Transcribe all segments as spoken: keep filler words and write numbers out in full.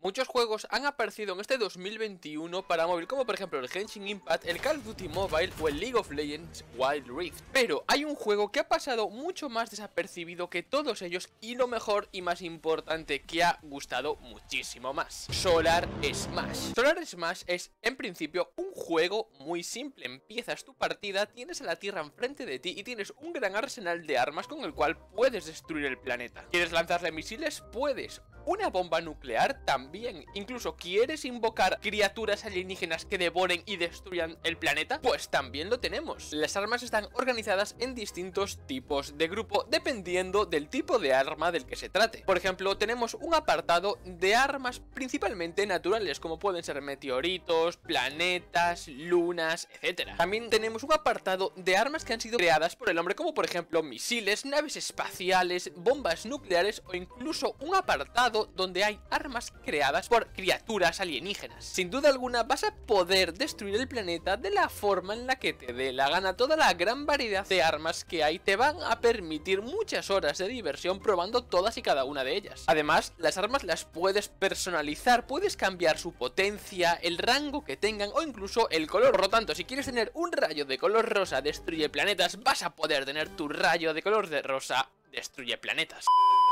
Muchos juegos han aparecido en este dos mil veintiuno para móvil, como por ejemplo el Genshin Impact, el Call of Duty Mobile o el League of Legends Wild Rift. Pero hay un juego que ha pasado mucho más desapercibido que todos ellos, y lo mejor y más importante, que ha gustado muchísimo más: Solar Smash. Solar Smash es en principio un juego muy simple. Empiezas tu partida, tienes a la Tierra enfrente de ti y tienes un gran arsenal de armas con el cual puedes destruir el planeta. ¿Quieres lanzarle misiles? Puedes. Una bomba nuclear también. Incluso ¿quieres invocar criaturas alienígenas que devoren y destruyan el planeta? Pues también lo tenemos. Las armas están organizadas en distintos tipos de grupo dependiendo del tipo de arma del que se trate. Por ejemplo, tenemos un apartado de armas principalmente naturales, como pueden ser meteoritos, planetas, lunas, etcétera. También tenemos un apartado de armas que han sido creadas por el hombre, como por ejemplo misiles, naves espaciales, bombas nucleares, o incluso un apartado donde hay armas creadas por criaturas alienígenas. Sin duda alguna vas a poder destruir el planeta de la forma en la que te dé la gana. Toda la gran variedad de armas que hay te van a permitir muchas horas de diversión probando todas y cada una de ellas. Además, las armas las puedes personalizar, puedes cambiar su potencia, el rango que tengan o incluso el color. Por lo tanto, si quieres tener un rayo de color rosa destruye planetas, vas a poder tener tu rayo de color de rosa destruye planetas.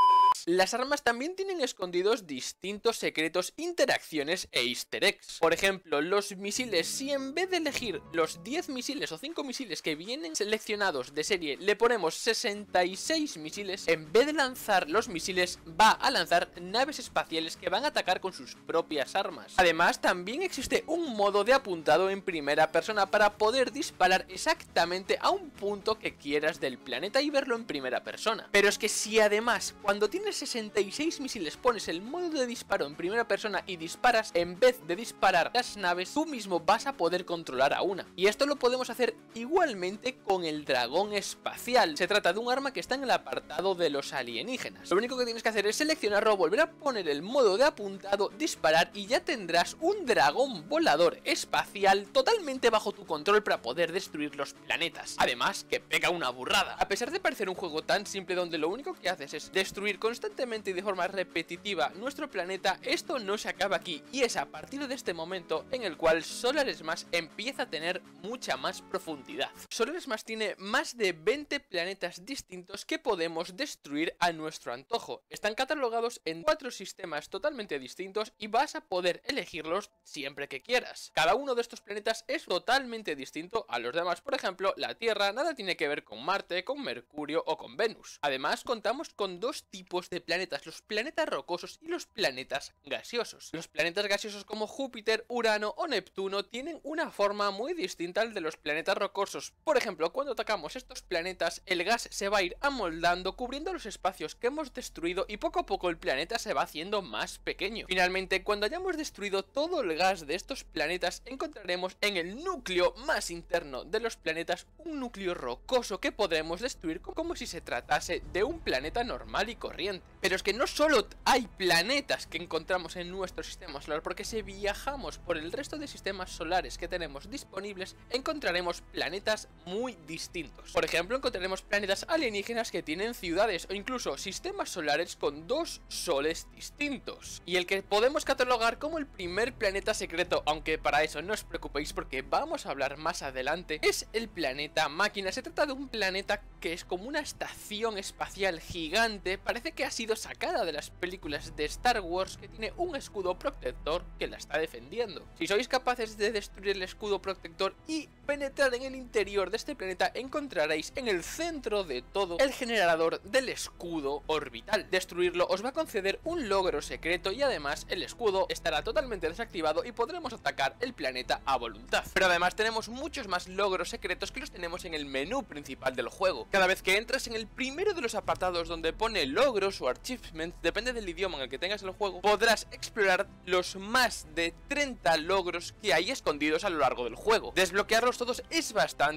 Las armas también tienen escondidos distintos secretos, interacciones e easter eggs. Por ejemplo, los misiles, si en vez de elegir los diez misiles o cinco misiles que vienen seleccionados de serie, le ponemos sesenta y seis misiles, en vez de lanzar los misiles, va a lanzar naves espaciales que van a atacar con sus propias armas. Además, también existe un modo de apuntado en primera persona para poder disparar exactamente a un punto que quieras del planeta y verlo en primera persona. Pero es que si además, cuando tienes sesenta y seis misiles, pones el modo de disparo en primera persona y disparas, en vez de disparar las naves, tú mismo vas a poder controlar a una. Y esto lo podemos hacer igualmente con el dragón espacial. Se trata de un arma que está en el apartado de los alienígenas. Lo único que tienes que hacer es seleccionarlo, volver a poner el modo de apuntado, disparar y ya tendrás un dragón volador espacial totalmente bajo tu control para poder destruir los planetas. Además, que pega una burrada. A pesar de parecer un juego tan simple donde lo único que haces es destruir constantemente y de forma repetitiva nuestro planeta, esto no se acaba aquí, y es a partir de este momento en el cual Solar Smash empieza a tener mucha más profundidad. Solar Smash tiene más de veinte planetas distintos que podemos destruir a nuestro antojo. Están catalogados en cuatro sistemas totalmente distintos y vas a poder elegirlos siempre que quieras. Cada uno de estos planetas es totalmente distinto a los demás. Por ejemplo, la Tierra nada tiene que ver con Marte, con Mercurio o con Venus. Además, contamos con dos tipos de planetas, los planetas rocosos y los planetas gaseosos. Los planetas gaseosos como Júpiter, Urano o Neptuno tienen una forma muy distinta al de los planetas rocosos. Por ejemplo, cuando atacamos estos planetas, el gas se va a ir amoldando, cubriendo los espacios que hemos destruido, y poco a poco el planeta se va haciendo más pequeño. Finalmente, cuando hayamos destruido todo el gas de estos planetas, encontraremos en el núcleo más interno de los planetas un núcleo rocoso que podremos destruir como si se tratase de un planeta normal y corriente. Pero es que no solo hay planetas que encontramos en nuestro sistema solar, porque si viajamos por el resto de sistemas solares que tenemos disponibles, encontraremos planetas muy distintos. Por ejemplo, encontraremos planetas alienígenas que tienen ciudades o incluso sistemas solares con dos soles distintos. Y el que podemos catalogar como el primer planeta secreto, aunque para eso no os preocupéis porque vamos a hablar más adelante, es el planeta Máquina. Se trata de un planeta que es como una estación espacial gigante, parece que ha sido sacada de las películas de Star Wars, que tiene un escudo protector que la está defendiendo. Si sois capaces de destruir el escudo protector y penetrar en el interior de este planeta, encontraréis en el centro de todo el generador del escudo orbital. Destruirlo os va a conceder un logro secreto y además el escudo estará totalmente desactivado y podremos atacar el planeta a voluntad. Pero además tenemos muchos más logros secretos que los tenemos en el menú principal del juego. Cada vez que entras en el primero de los apartados donde pone logros o achievements, depende del idioma en el que tengas el juego, podrás explorar los más de treinta logros que hay escondidos a lo largo del juego. Desbloquearlos todos es bastante difícil.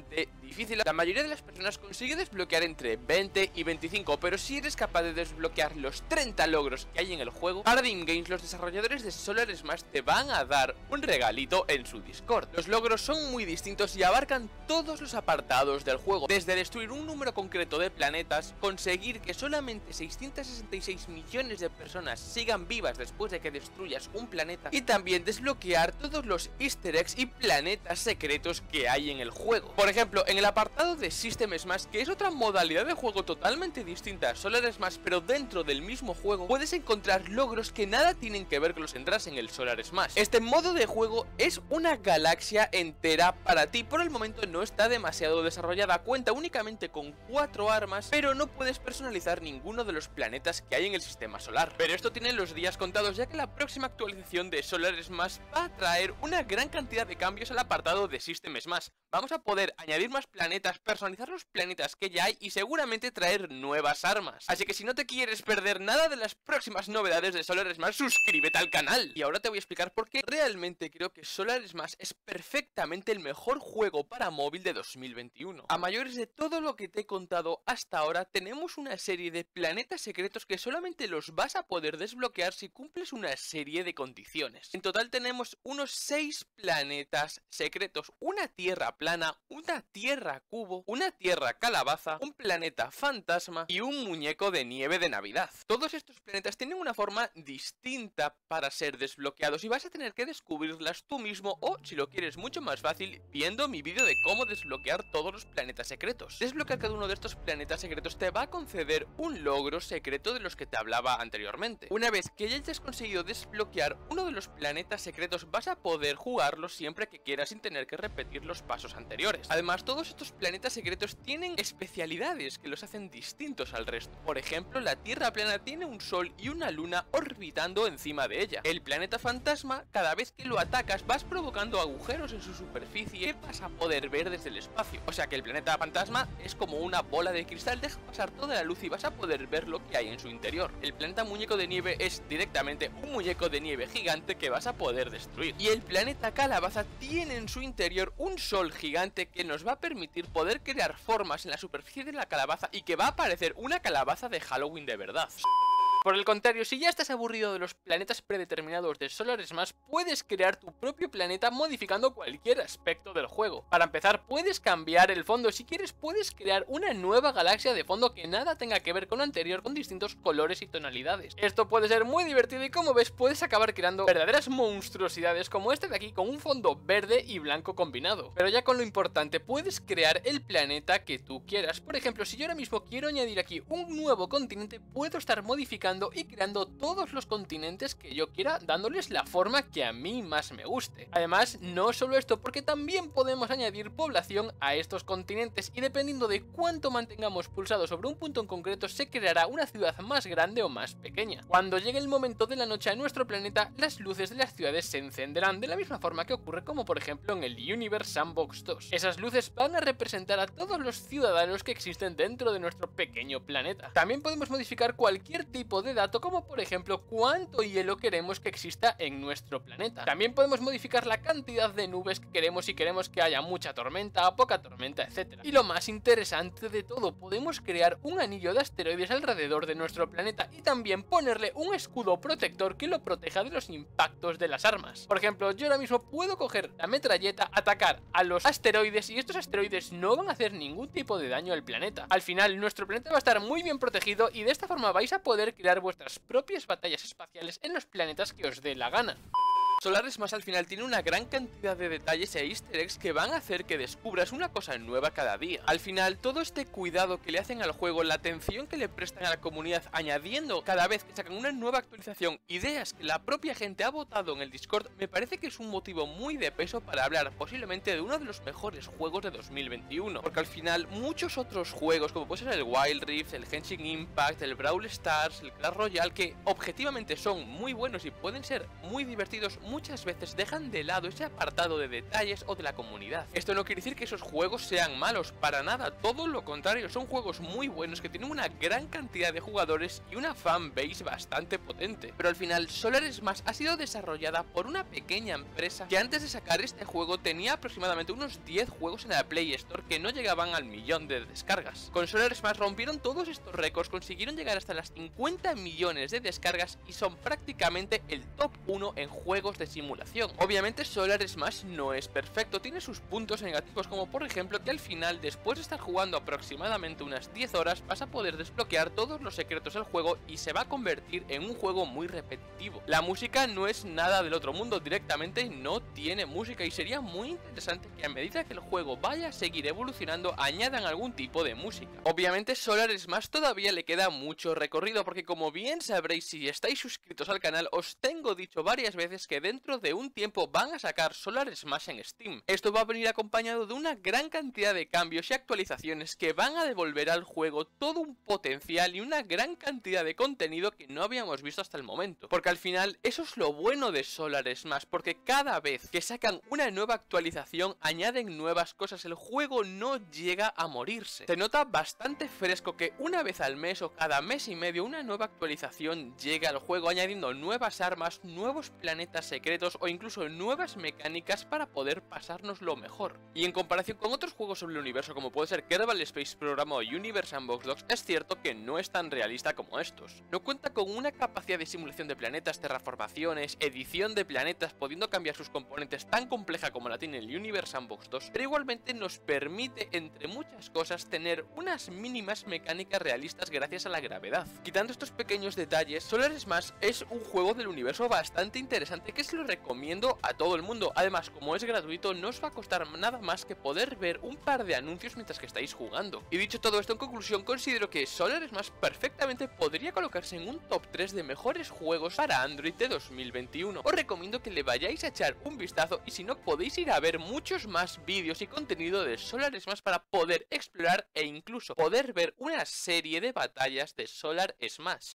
difícil, la mayoría de las personas consigue desbloquear entre veinte y veinticinco, pero si eres capaz de desbloquear los treinta logros que hay en el juego, Paradigm Games, los desarrolladores de Solar Smash, te van a dar un regalito en su Discord. Los logros son muy distintos y abarcan todos los apartados del juego, desde destruir un número concreto de planetas, conseguir que solamente seiscientos sesenta y seis millones de personas sigan vivas después de que destruyas un planeta, y también desbloquear todos los easter eggs y planetas secretos que hay en el juego. Por ejemplo, en el apartado de System Smash, que es otra modalidad de juego totalmente distinta a Solar Smash, pero dentro del mismo juego, puedes encontrar logros que nada tienen que ver con los que tendrás en el Solar Smash. Este modo de juego es una galaxia entera para ti. Por el momento no está demasiado desarrollada, cuenta únicamente con cuatro armas, pero no puedes personalizar ninguno de los planetas que hay en el sistema solar. Pero esto tiene los días contados, ya que la próxima actualización de Solar Smash va a traer una gran cantidad de cambios al apartado de System Smash. Vamos a poder añadir más planetas, personalizar los planetas que ya hay y seguramente traer nuevas armas. Así que si no te quieres perder nada de las próximas novedades de Solar Smash, suscríbete al canal. Y ahora te voy a explicar por qué realmente creo que Solar Smash es perfectamente el mejor juego para móvil de dos mil veintiuno. A mayores de todo lo que te he contado hasta ahora, tenemos una serie de planetas secretos que solamente los vas a poder desbloquear si cumples una serie de condiciones. En total tenemos unos seis planetas secretos, una tierra plana, una tierra cubo, una tierra calabaza, un planeta fantasma y un muñeco de nieve de Navidad. Todos estos planetas tienen una forma distinta para ser desbloqueados y vas a tener que descubrirlas tú mismo, o si lo quieres mucho más fácil, viendo mi vídeo de cómo desbloquear todos los planetas secretos. Desbloquear cada uno de estos planetas secretos te va a conceder un logro secreto de los que te hablaba anteriormente. Una vez que ya hayas conseguido desbloquear uno de los planetas secretos, vas a poder jugarlo siempre que quieras sin tener que repetir los pasos anteriores. Además, todos estos planetas secretos tienen especialidades que los hacen distintos al resto. Por ejemplo, la Tierra plana tiene un sol y una luna orbitando encima de ella. El planeta fantasma, cada vez que lo atacas, vas provocando agujeros en su superficie que vas a poder ver desde el espacio. O sea que el planeta fantasma es como una bola de cristal, deja pasar toda la luz y vas a poder ver lo que hay en su interior. El planeta muñeco de nieve es directamente un muñeco de nieve gigante que vas a poder destruir. Y el planeta calabaza tiene en su interior un sol gigante que nos va a permitir poder crear formas en la superficie de la calabaza y que va a parecer una calabaza de Halloween de verdad. Por el contrario, si ya estás aburrido de los planetas predeterminados de Solar Smash, puedes crear tu propio planeta modificando cualquier aspecto del juego. Para empezar, puedes cambiar el fondo. Si quieres, puedes crear una nueva galaxia de fondo que nada tenga que ver con lo anterior, con distintos colores y tonalidades. Esto puede ser muy divertido y, como ves, puedes acabar creando verdaderas monstruosidades como este de aquí, con un fondo verde y blanco combinado. Pero ya con lo importante, puedes crear el planeta que tú quieras. Por ejemplo, si yo ahora mismo quiero añadir aquí un nuevo continente, puedo estar modificando y creando todos los continentes que yo quiera, dándoles la forma que a mí más me guste. Además, no solo esto, porque también podemos añadir población a estos continentes y dependiendo de cuánto mantengamos pulsado sobre un punto en concreto, se creará una ciudad más grande o más pequeña. Cuando llegue el momento de la noche a nuestro planeta, las luces de las ciudades se encenderán de la misma forma que ocurre como por ejemplo en el Universe Sandbox dos. Esas luces van a representar a todos los ciudadanos que existen dentro de nuestro pequeño planeta. También podemos modificar cualquier tipo de dato, como por ejemplo cuánto hielo queremos que exista en nuestro planeta. También podemos modificar la cantidad de nubes que queremos, si queremos que haya mucha tormenta, poca tormenta, etcétera. Y lo más interesante de todo, podemos crear un anillo de asteroides alrededor de nuestro planeta y también ponerle un escudo protector que lo proteja de los impactos de las armas. Por ejemplo, yo ahora mismo puedo coger la metralleta, atacar a los asteroides y estos asteroides no van a hacer ningún tipo de daño al planeta. Al final, nuestro planeta va a estar muy bien protegido y de esta forma vais a poder crear vuestras propias batallas espaciales en los planetas que os dé la gana. Solar Smash al final tiene una gran cantidad de detalles e easter eggs que van a hacer que descubras una cosa nueva cada día. Al final, todo este cuidado que le hacen al juego, la atención que le prestan a la comunidad, añadiendo cada vez que sacan una nueva actualización ideas que la propia gente ha votado en el Discord, me parece que es un motivo muy de peso para hablar posiblemente de uno de los mejores juegos de dos mil veintiuno. Porque al final, muchos otros juegos, como puede ser el Wild Rift, el Genshin Impact, el Brawl Stars, el Clash Royale, que objetivamente son muy buenos y pueden ser muy divertidos, muchas veces dejan de lado ese apartado de detalles o de la comunidad. Esto no quiere decir que esos juegos sean malos, para nada, todo lo contrario, son juegos muy buenos que tienen una gran cantidad de jugadores y una fanbase bastante potente. Pero al final, Solar Smash ha sido desarrollada por una pequeña empresa que antes de sacar este juego tenía aproximadamente unos diez juegos en la Play Store que no llegaban al millón de descargas. Con Solar Smash rompieron todos estos récords, consiguieron llegar hasta las cincuenta millones de descargas y son prácticamente el top uno en juegos de simulación. Obviamente Solar Smash no es perfecto, tiene sus puntos negativos, como por ejemplo que al final, después de estar jugando aproximadamente unas diez horas, vas a poder desbloquear todos los secretos del juego y se va a convertir en un juego muy repetitivo. La música no es nada del otro mundo, directamente no tiene música y sería muy interesante que a medida que el juego vaya a seguir evolucionando añadan algún tipo de música. Obviamente Solar Smash todavía le queda mucho recorrido porque, como bien sabréis si estáis suscritos al canal, os tengo dicho varias veces que dentro de un tiempo van a sacar Solar Smash en Steam. Esto va a venir acompañado de una gran cantidad de cambios y actualizaciones que van a devolver al juego todo un potencial y una gran cantidad de contenido que no habíamos visto hasta el momento. Porque al final eso es lo bueno de Solar Smash, porque cada vez que sacan una nueva actualización añaden nuevas cosas, el juego no llega a morirse. Se nota bastante fresco que una vez al mes o cada mes y medio una nueva actualización llega al juego añadiendo nuevas armas, nuevos planetas secretos o incluso nuevas mecánicas para poder pasárnoslo mejor. Y en comparación con otros juegos sobre el universo como puede ser Kerbal Space Program o Universe Sandbox Dogs, es cierto que no es tan realista como estos. No cuenta con una capacidad de simulación de planetas, terraformaciones, edición de planetas, pudiendo cambiar sus componentes tan compleja como la tiene el Universe Sandbox dos, pero igualmente nos permite, entre muchas cosas, tener unas mínimas mecánicas realistas gracias a la gravedad. Quitando estos pequeños detalles, Solar Smash es un juego del universo bastante interesante que se lo recomiendo a todo el mundo. Además, como es gratuito, no os va a costar nada más que poder ver un par de anuncios mientras que estáis jugando. Y dicho todo esto, en conclusión, considero que Solar Smash perfectamente podría colocarse en un top tres de mejores juegos para Android de dos mil veintiuno. Os recomiendo que le vayáis a echar un vistazo y si no, podéis ir a ver muchos más vídeos y contenido de Solar Smash para poder explorar e incluso poder ver una serie de batallas de Solar Smash.